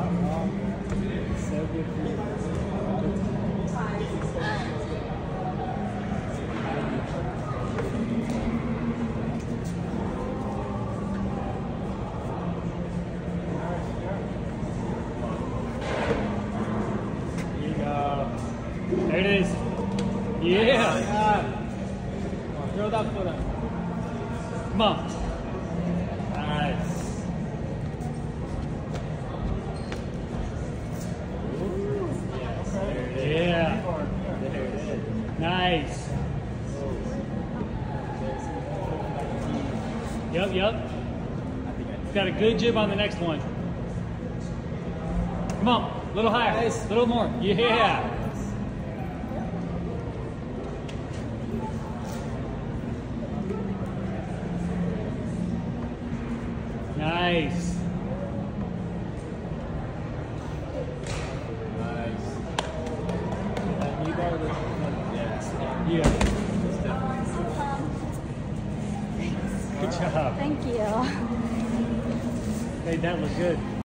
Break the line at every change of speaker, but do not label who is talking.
So good for you. Here you go. There it is. Yeah. Throw that foot up. Come on. Nice. Yeah. There it is. Nice. Yep. Got a good jib on the next one. Come on. A little higher. Nice. A little more. Yeah. Nice. Yeah. Good job.
Thank you.
Hey, that was good.